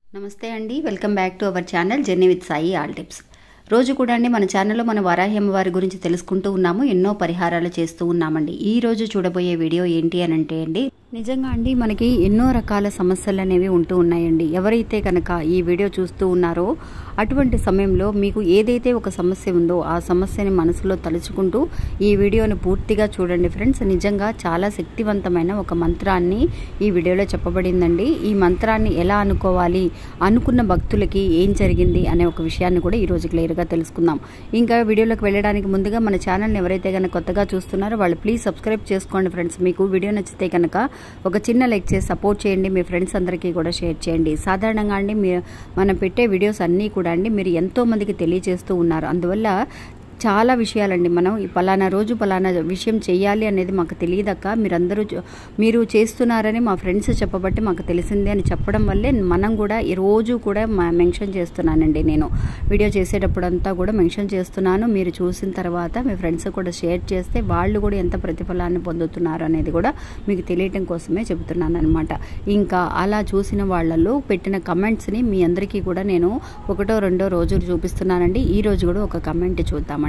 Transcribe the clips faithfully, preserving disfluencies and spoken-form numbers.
నమస్తే అండి, welcome back to our channel journey with Sai all tips. రోజు కూడా అండి మన ఛానల్లో మన వరాహి అమ్మవారి గురించి తెలుసుకుంటూ ఉన్నాము, ఎన్నో పరిహారాలు చేస్తూ ఉన్నామండి. ఈ రోజు చూడబోయే వీడియో ఏంటి అని అంటే అండి, నిజంగా అండి మనకి ఎన్నో రకాల సమస్యలు అనేవి ఉంటూ ఉన్నాయండి. ఎవరైతే కనుక ఈ వీడియో చూస్తూ ఉన్నారో అటువంటి సమయంలో మీకు ఏదైతే ఒక సమస్య ఉందో ఆ సమస్యని మనసులో తలుచుకుంటూ ఈ వీడియోని పూర్తిగా చూడండి ఫ్రెండ్స్. నిజంగా చాలా శక్తివంతమైన ఒక మంత్రాన్ని ఈ వీడియోలో చెప్పబడిందండి. ఈ మంత్రాన్ని ఎలా అనుకోవాలి, అనుకున్న భక్తులకి ఏం జరిగింది అనే ఒక విషయాన్ని కూడా ఈరోజు క్లియర్గా తెలుసుకుందాం. ఇంకా వీడియోలోకి వెళ్ళడానికి ముందుగా మన ఛానల్ని ఎవరైతే కనుక కొత్తగా చూస్తున్నారో వాళ్ళు ప్లీజ్ సబ్స్క్రైబ్ చేసుకోండి ఫ్రెండ్స్. మీకు వీడియో నచ్చితే కనుక ఒక చిన్న లైక్ చేసి సపోర్ట్ చేయండి, మీ ఫ్రెండ్స్ అందరికీ కూడా షేర్ చేయండి. సాధారణంగా అండి మనం పెట్టే వీడియోస్ అన్నీ కూడా అండి మీరు ఎంతో మందికి తెలియజేస్తూ ఉన్నారు. అందువల్ల చాలా విషయాలండి మనం పలానా రోజు పలానా విషయం చేయాలి అనేది మాకు తెలియదక్క, మీరందరూ మీరు చేస్తున్నారని మా ఫ్రెండ్స్ చెప్పబట్టి మాకు తెలిసిందే అని చెప్పడం వల్లే మనం కూడా ఈ రోజు కూడా మెన్షన్ చేస్తున్నానండి. నేను వీడియో చేసేటప్పుడంతా కూడా మెన్షన్ చేస్తున్నాను. మీరు చూసిన తర్వాత మీ ఫ్రెండ్స్ కూడా షేర్ చేస్తే వాళ్ళు కూడా ఎంత ప్రతిఫలాన్ని పొందుతున్నారు అనేది కూడా మీకు తెలియటం కోసమే చెబుతున్నాను అనమాట. ఇంకా అలా చూసిన వాళ్ళలో పెట్టిన కమెంట్స్ని మీ అందరికీ కూడా నేను ఒకటో రెండో రోజు చూపిస్తున్నానండి. ఈ రోజు కూడా ఒక కమెంట్ చూద్దామండి.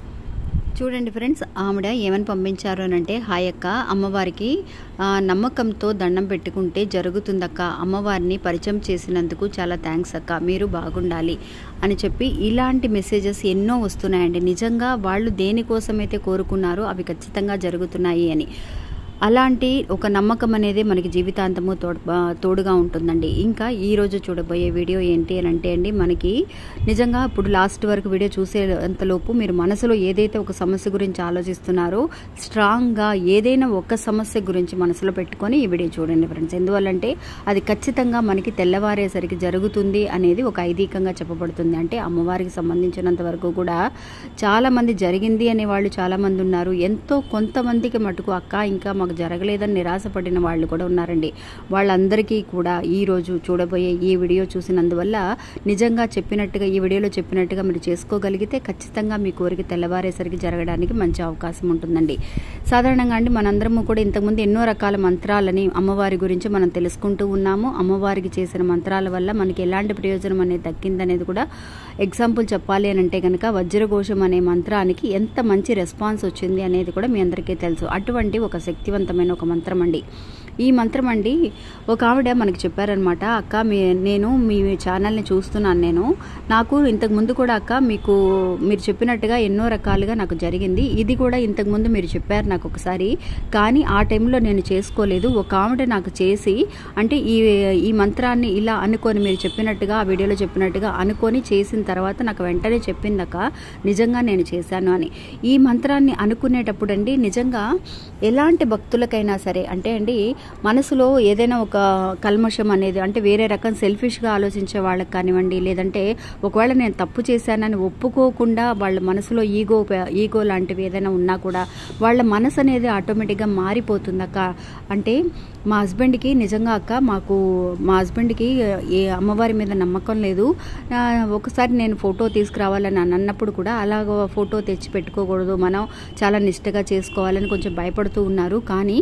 చూడండి ఫ్రెండ్స్, ఆవిడ ఏమని పంపించారు అని అంటే, హాయ్ అక్క, అమ్మవారికి నమ్మకంతో దండం పెట్టుకుంటే జరుగుతుందక్క, అమ్మవారిని పరిచయం చేసినందుకు చాలా థ్యాంక్స్ అక్క, మీరు బాగుండాలి అని చెప్పి ఇలాంటి మెసేజెస్ ఎన్నో వస్తున్నాయండి. నిజంగా వాళ్ళు దేనికోసమైతే కోరుకున్నారో అవి ఖచ్చితంగా జరుగుతున్నాయి అని. అలాంటి ఒక నమ్మకం అనేది మనకి జీవితాంతము తోడు తోడుగా ఉంటుందండి. ఇంకా ఈరోజు చూడబోయే వీడియో ఏంటి అని అంటే అండి, మనకి నిజంగా ఇప్పుడు లాస్ట్ వరకు వీడియో చూసేంతలోపు మీరు మనసులో ఏదైతే ఒక సమస్య గురించి ఆలోచిస్తున్నారో స్ట్రాంగ్గా ఏదైనా ఒక సమస్య గురించి మనసులో పెట్టుకొని ఈ వీడియో చూడండి ఫ్రెండ్స్. ఎందువల్లంటే అది ఖచ్చితంగా మనకి తెల్లవారేసరికి జరుగుతుంది అనేది ఒక ఐదీకంగా చెప్పబడుతుంది. అంటే అమ్మవారికి సంబంధించినంత వరకు కూడా చాలామంది జరిగింది అనే వాళ్ళు చాలామంది ఉన్నారు. ఎంతో కొంతమందికి మటుకు అక్క ఇంకా మాకు జరగలేదని నిరాశపడిన వాళ్ళు కూడా ఉన్నారండి. వాళ్ళందరికీ కూడా ఈరోజు చూడబోయే ఈ వీడియో చూసినందువల్ల నిజంగా చెప్పినట్టుగా ఈ వీడియోలో చెప్పినట్టుగా మీరు చేసుకోగలిగితే ఖచ్చితంగా మీ కోరిక తెల్లవారేసరికి జరగడానికి మంచి అవకాశం ఉంటుందండి. సాధారణంగా అండి మనందరము కూడా ఇంతకుముందు ఎన్నో రకాల మంత్రాలని అమ్మవారి గురించి మనం తెలుసుకుంటూ ఉన్నాము. అమ్మవారికి చేసిన మంత్రాల వల్ల మనకి ఎలాంటి ప్రయోజనం అనేది దక్కిందనేది కూడా ఎగ్జాంపుల్ చెప్పాలి అని అంటే కనుక వజ్రఘోషం అనే మంత్రానికి ఎంత మంచి రెస్పాన్స్ వచ్చింది అనేది కూడా మీ అందరికీ తెలుసు. అటువంటి ఒక శక్తి మైన ఒక మంత్రం అండి. ఈ మంత్రం అండి ఒక ఆవిడ మనకి చెప్పారనమాట, అక్క మీ నేను మీ ఛానల్ని చూస్తున్నాను, నేను నాకు ఇంతకు ముందు కూడా అక్క మీకు మీరు చెప్పినట్టుగా ఎన్నో రకాలుగా నాకు జరిగింది, ఇది కూడా ఇంతకు ముందు మీరు చెప్పారు నాకు ఒకసారి, కానీ ఆ టైంలో నేను చేసుకోలేదు. ఒక ఆవిడ నాకు చేసి అంటే ఈ ఈ మంత్రాన్ని ఇలా అనుకొని మీరు చెప్పినట్టుగా ఆ వీడియోలో చెప్పినట్టుగా అనుకొని చేసిన తర్వాత నాకు వెంటనే చెప్పిందక్క నిజంగా నేను చేశాను అని. ఈ మంత్రాన్ని అనుకునేటప్పుడు అండి నిజంగా ఎలాంటి భక్తులకైనా సరే అంటే అండి మనసులో ఏదైనా ఒక కల్మషం అనేది అంటే వేరే రకం సెల్ఫిష్గా ఆలోచించే వాళ్ళకి కానివ్వండి, లేదంటే ఒకవేళ నేను తప్పు చేశానని ఒప్పుకోకుండా వాళ్ళ మనసులో ఈగో ఈగో లాంటివి ఏదైనా ఉన్నా కూడా వాళ్ళ మనసు అనేది ఆటోమేటిక్గా మారిపోతుంది అక్క. అంటే మా హస్బెండ్కి నిజంగా అక్క మాకు మా హస్బెండ్కి ఏ అమ్మవారి మీద నమ్మకం లేదు, ఒకసారి నేను ఫోటో తీసుకురావాలని అన్నప్పుడు కూడా అలాగ ఫోటో తెచ్చి పెట్టుకోకూడదు, మనం చాలా నిష్టగా చేసుకోవాలని కొంచెం భయపడుతూ ఉన్నారు. కానీ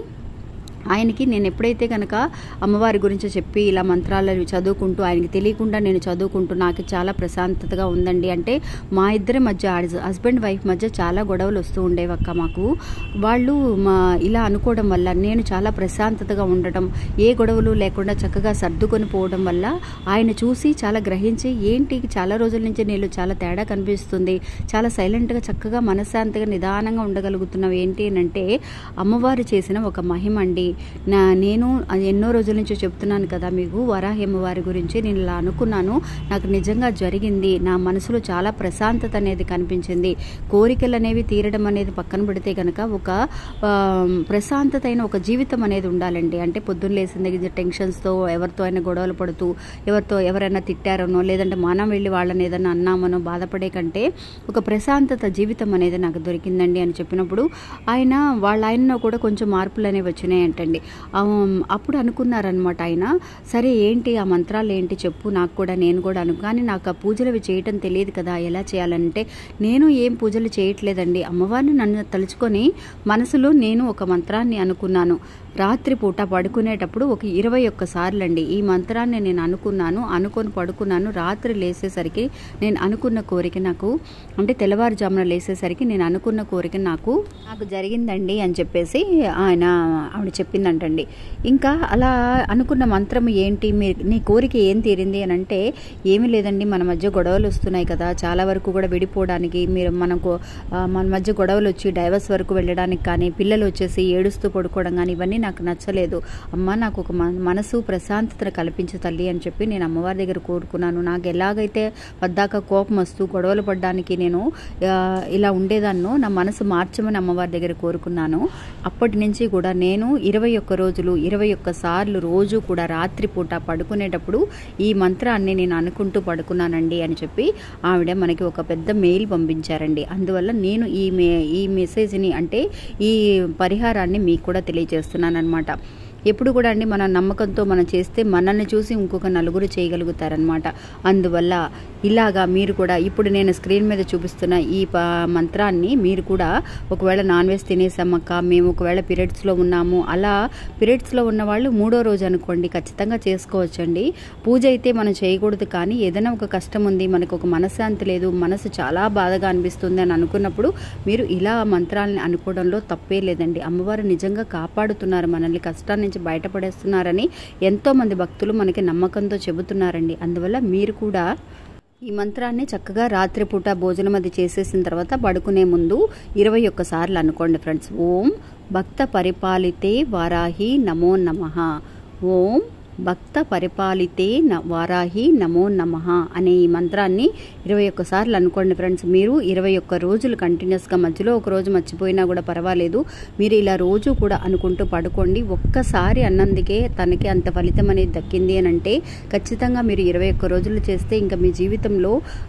ఆయనకి నేను ఎప్పుడైతే కనుక అమ్మవారి గురించి చెప్పి ఇలా మంత్రాలు చదువుకుంటూ ఆయనకి తెలియకుండా నేను చదువుకుంటూ నాకు చాలా ప్రశాంతతగా ఉందండి. అంటే మా ఇద్దరి మధ్య హస్బెండ్ వైఫ్ మధ్య చాలా గొడవలు వస్తూ ఉండేవి అక్క మాకు. వాళ్ళు మా ఇలా అనుకోవడం వల్ల నేను చాలా ప్రశాంతతగా ఉండటం, ఏ గొడవలు లేకుండా చక్కగా సర్దుకొని పోవడం వల్ల ఆయన చూసి చాలా గ్రహించి ఏంటి చాలా రోజుల నుంచి నేను చాలా తేడా కనిపిస్తుంది, చాలా సైలెంట్గా చక్కగా మనశ్శాంతిగా నిదానంగా ఉండగలుగుతున్నావు ఏంటి అని అంటే అమ్మవారు చేసిన ఒక మహిమ అండి. నా నేను ఎన్నో రోజుల నుంచి చెప్తున్నాను కదా మీకు వరాహి అమ్మవారి గురించి, నేను ఇలా అనుకున్నాను, నాకు నిజంగా జరిగింది, నా మనసులో చాలా ప్రశాంతత అనేది కనిపించింది. కోరికలు అనేవి తీరడం అనేది పక్కన పెడితే కనుక ఒక ప్రశాంతత అయిన ఒక జీవితం అనేది ఉండాలండి. అంటే పొద్దున్న లేసిన దగ్గర టెన్షన్స్తో ఎవరితో అయినా గొడవలు పడుతూ ఎవరితో ఎవరైనా తిట్టారనో లేదంటే మనం వెళ్ళి వాళ్ళని ఏదైనా అన్నామనో బాధపడే కంటే ఒక ప్రశాంతత జీవితం అనేది నాకు దొరికిందండి అని చెప్పినప్పుడు ఆయన వాళ్ళ ఆయనలో కూడా కొంచెం మార్పులు అనేవి వచ్చినాయంటే అండి. అప్పుడు అనుకున్నారనమాట ఆయన, సరే ఏంటి ఆ మంత్రాలు ఏంటి చెప్పు నాకు కూడా, నేను కూడా అను కానీ నాకు ఆ పూజలు అవి చేయటం తెలియదు కదా, ఎలా చేయాలంటే నేను ఏం పూజలు చేయట్లేదండి, అమ్మవారిని నన్ను తలుచుకొని మనసులో నేను ఒక మంత్రాన్ని అనుకున్నాను. రాత్రిపూట పడుకునేటప్పుడు ఒక ఇరవై ఒక్కసార్లు అండి ఈ మంత్రాన్ని నేను అనుకున్నాను, అనుకొని పడుకున్నాను. రాత్రి లేసేసరికి నేను అనుకున్న కోరిక నాకు అంటే తెల్లవారుజామున లేసేసరికి నేను అనుకున్న కోరిక నాకు నాకు జరిగిందండి అని చెప్పేసి ఆయన ఆవిడ చెప్పిందంటండి. ఇంకా అలా అనుకున్న మంత్రం ఏంటి, మీ నీ కోరిక ఏం తీరింది అని అంటే, ఏమీ లేదండి, మన మధ్య గొడవలు వస్తున్నాయి కదా, చాలా వరకు కూడా విడిపోవడానికి, మీరు మనకు మన మధ్య గొడవలు వచ్చి డైవర్స్ వరకు వెళ్ళడానికి కానీ, పిల్లలు వచ్చేసి ఏడుస్తూ పడుకోవడం కానీ ఇవన్నీ నాకు నచ్చలేదు. అమ్మ నాకు ఒక మనసు ప్రశాంతతను కల్పించు తల్లి అని చెప్పి నేను అమ్మవారి దగ్గర కోరుకున్నాను. నాకు ఎలాగైతే పద్దాక కోపం వస్తూ గొడవలు పడడానికి నేను ఇలా ఉండేదాన్నో నా మనసు మార్చమని అమ్మవారి దగ్గర కోరుకున్నాను. అప్పటి నుంచి కూడా నేను ఇరవై ఒక్క రోజులు ఇరవై ఒక్క సార్లు రోజు కూడా రాత్రిపూట పడుకునేటప్పుడు ఈ మంత్రాన్ని నేను అనుకుంటూ పడుకున్నానండి అని చెప్పి ఆవిడ మనకి ఒక పెద్ద మెయిల్ పంపించారండి. అందువల్ల నేను ఈ మే ఈ మెసేజ్ని అంటే ఈ పరిహారాన్ని మీకు కూడా తెలియజేస్తున్నాను అనమాట. ఎప్పుడు కూడా అండి మన నమ్మకంతో మనం చేస్తే మనల్ని చూసి ఇంకొక నలుగురు చేయగలుగుతారనమాట. అందువల్ల ఇలాగా మీరు కూడా ఇప్పుడు నేను స్క్రీన్ మీద చూపిస్తున్న ఈ మంత్రాన్ని మీరు కూడా ఒకవేళ నాన్ వెజ్ తినేసామక్క, మేము ఒకవేళ పీరియడ్స్లో ఉన్నాము, అలా పీరియడ్స్లో ఉన్న వాళ్ళు మూడో రోజు అనుకోండి ఖచ్చితంగా చేసుకోవచ్చండి. పూజ అయితే మనం చేయకూడదు, కానీ ఏదైనా ఒక కష్టం ఉంది, మనకు ఒక మనశ్శాంతి లేదు, మనసు చాలా బాధగా అనిపిస్తుంది అని అనుకున్నప్పుడు మీరు ఇలా మంత్రాలను అనుకోవడంలో తప్పే లేదండి. అమ్మవారు నిజంగా కాపాడుతున్నారు, మనల్ని కష్టాన్ని బయటపడేస్తున్నారని ఎంతో మంది భక్తులు మనకి నమ్మకంతో చెబుతున్నారండి. అందువల్ల మీరు కూడా ఈ మంత్రాన్ని చక్కగా రాత్రిపూట భోజనం అది చేసేసిన తర్వాత పడుకునే ముందు ఇరవై ఒక్కసార్లు అనుకోండి ఫ్రెండ్స్. ఓం భక్త పరిపాలితే వారాహి నమో నమః, ఓం భక్త పరిపాలితే న వారాహి నమో నమః అనే ఈ మంత్రాన్ని ఇరవై ఒక్కసార్లు అనుకోండి ఫ్రెండ్స్. మీరు ఇరవై ఒక్క రోజులు కంటిన్యూస్గా, మధ్యలో ఒక రోజు మర్చిపోయినా కూడా పర్వాలేదు, మీరు ఇలా రోజు కూడా అనుకుంటూ పడుకోండి. ఒక్కసారి అన్నందుకే తనకి అంత ఫలితం అనేది దక్కింది అని అంటే ఖచ్చితంగా మీరు ఇరవై ఒక్క రోజులు చేస్తే ఇంకా మీ జీవితంలో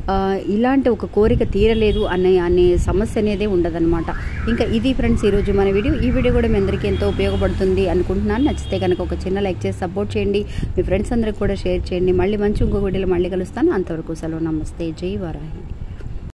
ఇలాంటి ఒక కోరిక తీరలేదు అనే అనే సమస్య అనేది ఉండదన్నమాట. ఇంకా ఇది ఫ్రెండ్స్ ఈరోజు మన వీడియో. ఈ వీడియో కూడా మీ అందరికీ ఎంతో ఉపయోగపడుతుంది అనుకుంటున్నాను. నచ్చితే కనుక ఒక చిన్న లైక్ చేసి సపోర్ట్ చేయండి, మీ ఫ్రెండ్స్ అందరికి కూడా షేర్ చేయండి. మళ్ళీ మంచి ఇంకొక వీడియోలో మళ్ళీ కలుస్తాను. అంతవరకు సెలవు, నమస్తే, జై వారాహి.